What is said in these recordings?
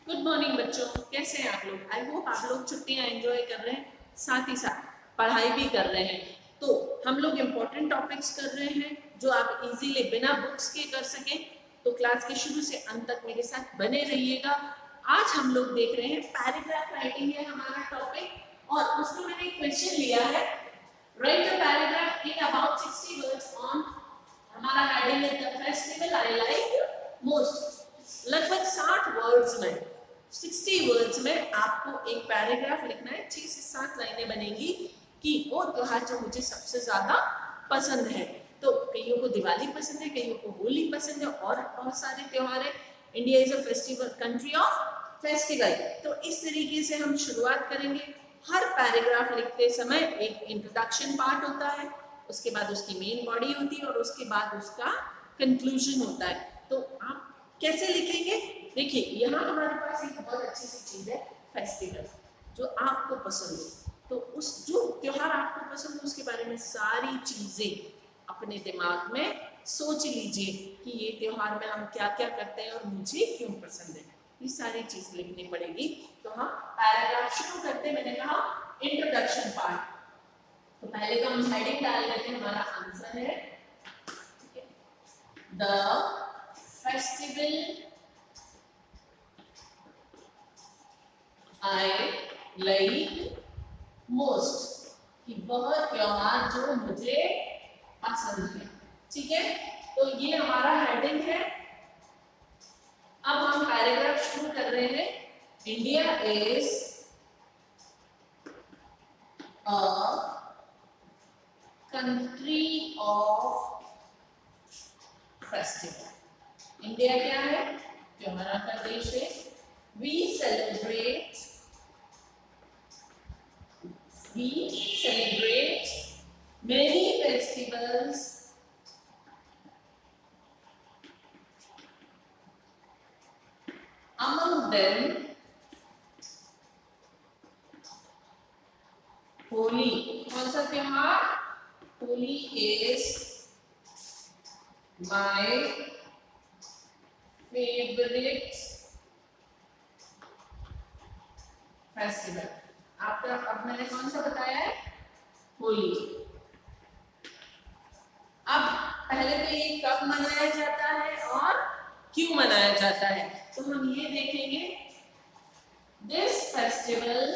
Good morning बच्चों, कैसे हैं आप लोग। आई होप आप लोग छुट्टियां एंजॉय कर रहे हैं, साथ ही साथ पढ़ाई भी कर रहे हैं। तो हम लोग इम्पोर्टेंट टॉपिक्स कर रहे हैं जो आप इजीली बिना बुक्स के कर सकें। तो क्लास के शुरू से अंत तक मेरे साथ बने रहिएगा। आज हम लोग देख रहे हैं पैराग्राफ राइटिंग है हमारा टॉपिक, और उसमें मैंने एक क्वेश्चन लिया है, write the paragraph in about 60 words on, हमारा हेडिंग है the festival I like most. लगभग 60 वर्ड्स में 60 वर्ड्स में आपको एक पैराग्राफ लिखना है। 6 से 7 लाइनें बनेगी कि वो त्योहार जो मुझे सबसे ज्यादा पसंद है। तो कईयों को दिवाली पसंद है, कईयों को होली पसंद है, और बहुत सारे त्योहार है। India is a festival country of festival. तो इस तरीके से हम शुरुआत करेंगे। हर पैराग्राफ लिखते समय एक इंट्रोडक्शन पार्ट होता है, उसके बाद उसकी मेन बॉडी होती है, और उसके बाद उसका कंक्लूजन होता है। तो आप कैसे लिखेंगे? देखिए, यहाँ हमारे पास एक बहुत अच्छी सी चीज है, फेस्टिवल, जो आपको पसंद हो। तो उस जो त्योहार आपको पसंद हो उसके बारे में सारी चीजें अपने दिमाग में सोच लीजिए कि ये त्योहार में हम क्या क्या करते हैं और मुझे क्यों पसंद है। ये सारी चीज लिखनी पड़ेगी। तो हम पैराग्राफ शुरू करते हैं। मैंने कहा इंट्रोडक्शन पार्ट, तो पहले तो हम हेडिंग डाल देते हैं। हमारा आंसर है the festival I like most, कि वह त्योहार जो मुझे पसंद है। ठीक है, तो ये हमारा हेडिंग है। अब हम पैराग्राफ शुरू कर रहे हैं। India is a country of festival. India क्या है? त्योहार का देश है। We celebrate many festivals among them Holi. कौन सा त्योहार? Holi is my favorite festival. आपका अब मैंने कौन सा बताया है? होली। अब पहले तो ये कब मनाया जाता है और क्यों मनाया जाता है, तो हम ये देखेंगे। This festival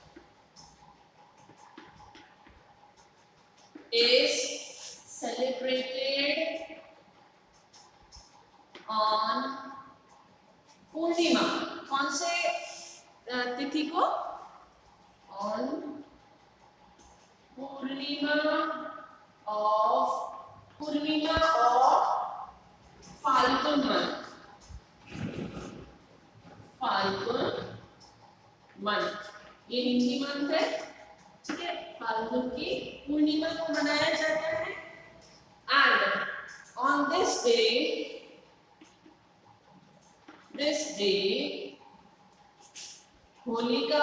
is celebrated on Purnima. कौन से तिथि को? On Purnima of Phalgun month. ये हिंदी मंथ है, ठीक है। फाल्गुन की पूर्णिमा को मनाया जाता है। And on this day Holika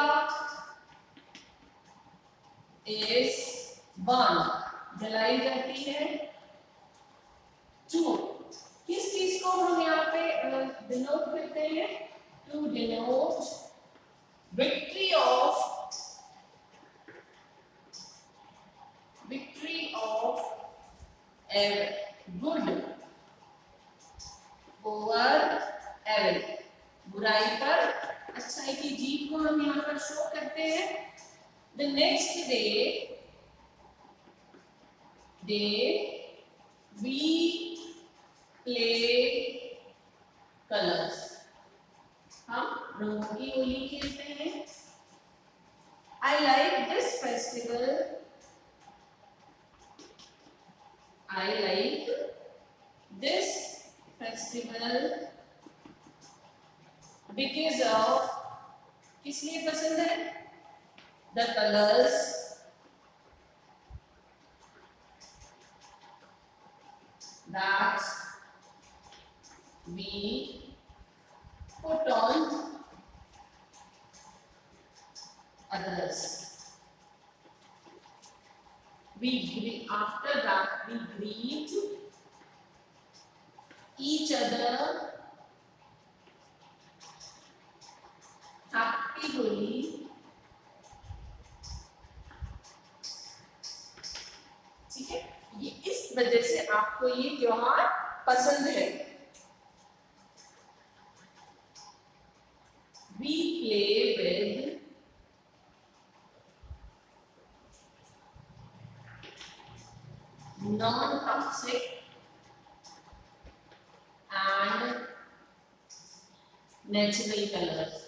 is burn, जलाई जाती है। टू, किस चीज को हम यहाँ पे डिनोट करते हैं? To denote victory of good over evil, बुराई पर अच्छाई की जीत को हम यहाँ पर शो करते हैं। The next day we play colours, हम रंगों की होली खेलते हैं। I like this festival because of, किस लिए पसंद है? The colours that we put on others. After that we greet each other आपको ये त्योहार पसंद है। We play with non-toxic and natural colors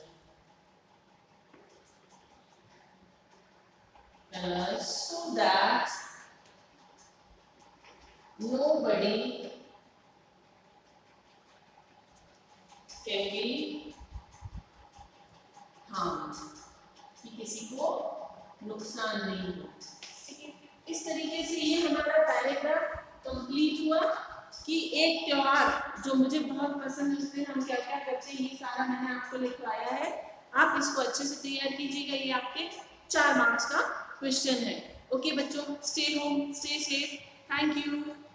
so that nobody can be harmed, कि किसी को नुकसान नहीं हो। इस तरीके से ये हमारा पैराग्राफ कंप्लीट हुआ कि एक त्योहार जो मुझे बहुत पसंद है उसमें हम क्या क्या करते हैं, ये सारा मैंने आपको लिखवाया है। आप इसको अच्छे से तैयार कीजिएगा, ये आपके 4 मार्क्स का क्वेश्चन है। ओके बच्चों, stay home, stay safe, thank you.